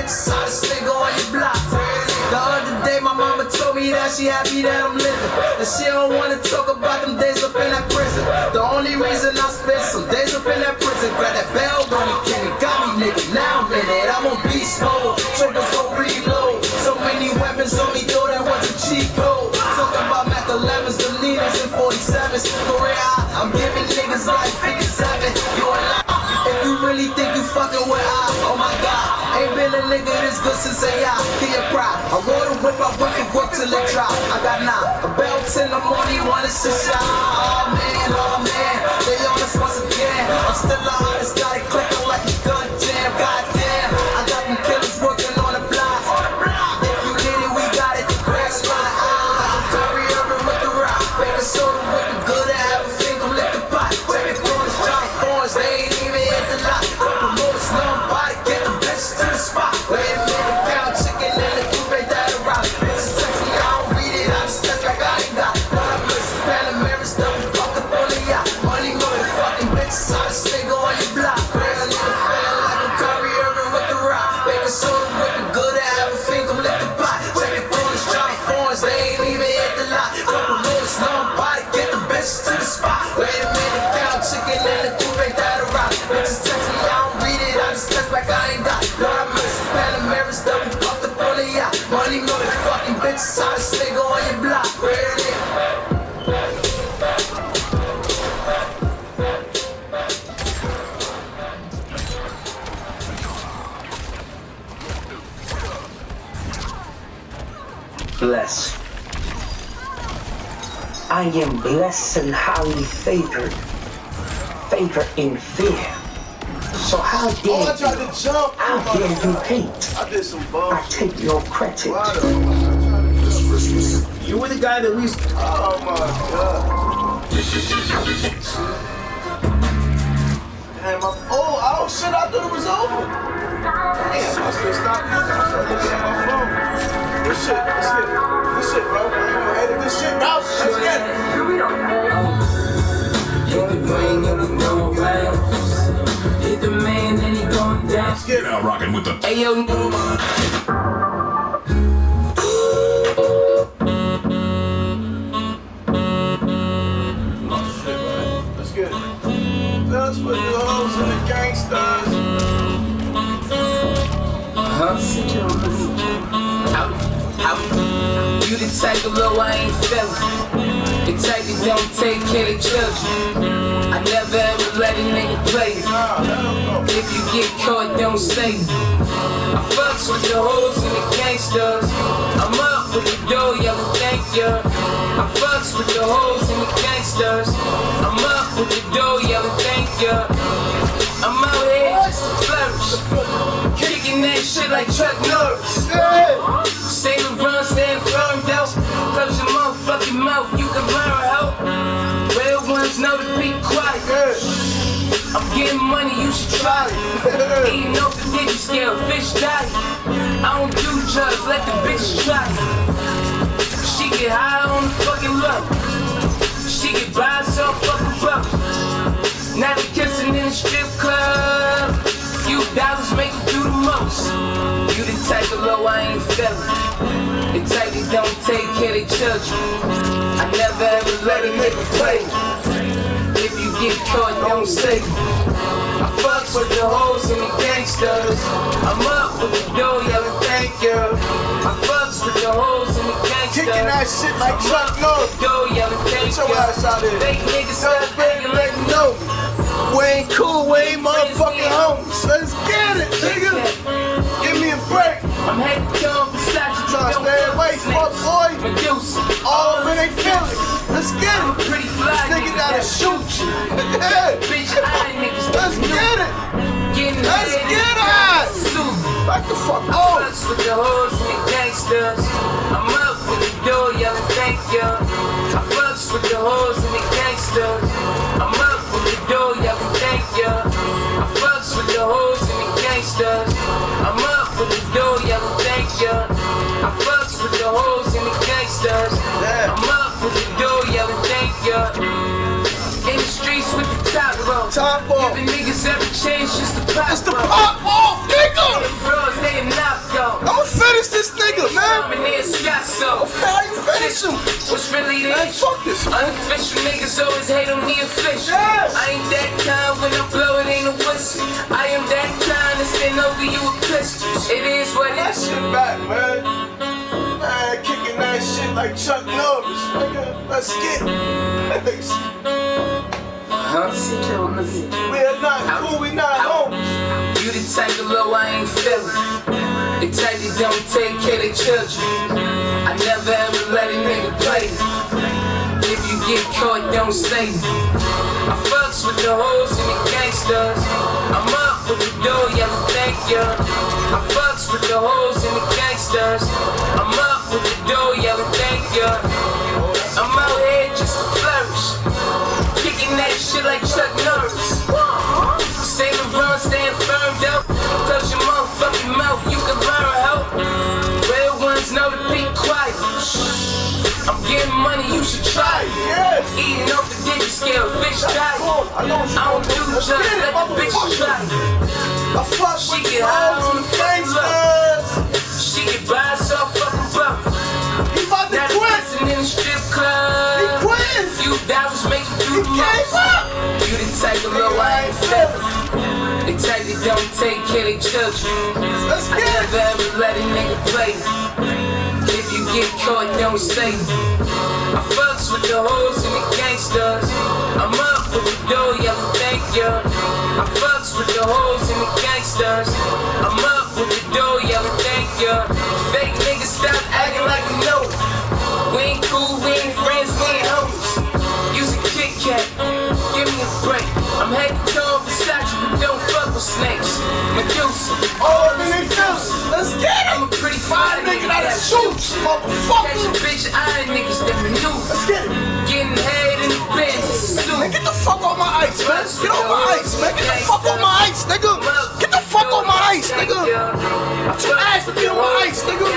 bitches, hottest nigga on your block. The other day my mama told me that she happy that I'm living, and she don't wanna talk about them days up in that prison. The only reason I spent some days up in that prison, grab that bell, money, Kenny got me, nigga. Now I'm in it, I'm on beast mode, triggers go reload. So many weapons on me, though that was a cheat code. Talking about Mac 11s, the leaders and 47s. Korea, I'm giving niggas like 57. You a lie if you really think you fucking with I. Oh my God, ain't been a nigga this good since AI. Be a pride. I roll the whip, I whip and work till it drop. I got 9 belts in the morning, one is to shine. Oh man, they on us once again. I'm still the hottest, got it clicking like a gun jam. Goddamn, I got them killers working on the block. If you get it, we got it. The grass round the aisle like a Curry Irvin with the rock. Baking soda with the good to have a finger, lick the pot. Check it for the John Thorns, they ain't even hit the lot. Promoters know body, get the bitches to the spot. Wait a minute, pound chicken in the coupe, ain't that a rock? Bitches text me, I don't read it, I just text like I ain't got. But I'm missing Panamera stuff, fucked up on the yacht. Money motherfucking bitches, hottest nigga on your block. Real nigga feeling like a Curry Irvin with the rock. Baking soda with the good to have a finger, lick the pot. Check it for the John Thorns, they ain't even hit the lot. Promoters know body, get the bitches to the spot. Wait a minute, pound chicken in the coupe, ain't that a rock? Bitches text me, I don't read it, I just text like I ain't got. Lord, I'm missing Panamera stuff, fucked up on the yacht. Money motherfucking bitches, hottest nigga on your block. Real nigga. Blessed. I am blessed and highly favored. Favored in fear. So how dare I tried to jump. how dare you hate? I did some I bullshit. take no credit. You were the guy that we. Oh my god. Damn, oh shit, I thought it was over. Damn, I should stop using it. I started looking at my phone. This shit, this shit, bro. You gonna edit this shit out? Let's get it. Hit the brain, hit the no rounds. Hit the man, then he going down. Let's get it. Now rocking with the Ayo, Let's get it. Let's put the hoes in the gangsters. You the type of low I ain't feeling. The type that don't take care of children. I never ever let a nigga play. If you get caught, don't say it. I fucks with the hoes and the gangsters. I'm up with the dough, yellow thank ya. I fucks with the hoes and the gangsters. I'm up with the dough, yellow thank ya. I'm out here just to flourish. Kicking that shit like Chuck Norris. Say the run, stand firm, though. Close your motherfucking mouth, you can learn how. Real ones know to be quiet. I'm getting money, you should try it. Eating off the digit scale, bitch diet. I don't do drugs, let the bitches try it. She get high on the fucking love. She get by herself fucking brother. Now we kissing in the strip club. Few dollars make you do the most. You the type of low I ain't feeling. The type that don't take care of children. I never ever let a nigga play. If you get caught, don't say it. I fucks with the hoes and the gangsters. I'm up with the dough, yelling thank you. I fucks with the hoes and the gangsters. Kicking that shit like Chuck Norris. Dough, yelling thank you. Get your ass out here. Fake niggas out there, you let them know. We ain't cool, we ain't motherfucking homies. Let's get it, nigga. Give me a break. I'm headed to Versace. Trying to stay away, fuck boy. Medusa. All of it ain't feelings. Let's get it. Pretty fly Nigga gotta shoot you. Bitch, I niggas. Let's get it. Let's get it. Back the fuck I up. fucks with the hoes and the gangsters. I'm up with the dough, yelling thank ya. I fucks with the hoes and the gangsters. I'm up with the dough, yelling thank ya. I fucks with the hoes and the gangsters. I'm up with the dough, yelling thank ya. I fucks with the hoes and the gangsters. I'm up with the dough, yelling thank ya. In the streets with the top roll. Top off. Giving niggas every chance just to pop. It's the pop off, nigga. Bros, they are not official. What's really Man, this? fuck this. Unofficial niggas always hate on the official. Yes. I ain't that kind when I blow it ain't a whistle. I am that kind to send over you a pistol. It is what it That is. shit back, man. Man, kicking that shit like Chuck Norris. Nigga, let's get it. We are not cool, we not homies. You the type of low I ain't feeling. The type that don't take care of their children. I never ever let a nigga play. If you get caught, don't say it. I fucks with the hoes and the gangsters. I'm up with the dough, yeah, thank ya. I fucks with the hoes and the gangsters. I'm up with the dough, yeah, thank ya. I'm out here just to flourish. Kicking that shit like Chuck Norris. Same run, stand firm, though. Close your motherfucking mouth, you can learn how. Real ones know to be quiet. I'm getting money, you should try it. Yes. Eating off the digit scale, bitch diet. I I don't do the job, let the bitch try it. I fuck She with get the high on hoes and the fucking gangsters. She get by herself fucking buck. He about to Now quit. dancing in the strip He club. quitting. Few dollars make you do He the gave most. up. You the type of low I ain't feeling. The type that don't take care of their children. Let's I get never it. ever let a nigga play. If you get caught, don't say it. I fucks with the hoes and the gangsters. I'm up with the dough, yeah, thank ya. I fucks with the hoes and the gangsters. I'm up with the dough, yeah, thank ya. Fake niggas stop acting like you know it. We ain't cool, we ain't friends, we ain't homies. Use a Kit Kat, give me a break. I'm head to toe Versace, but don't fuck with snakes. Medusa, Oh, then they fierce. Let's get I'm it. a pretty Fire fine nigga nigga that'll that shoot. Catch Motherfucker. a bitch, iron niggas that maneuver. Let's get it. Getting head in the Benz, Man, get the fuck on my ice, man. Get on my ice, man. Get the fuck on my ice, nigga. Get the fuck on my ice, nigga. I too ass to be on my ice, nigga.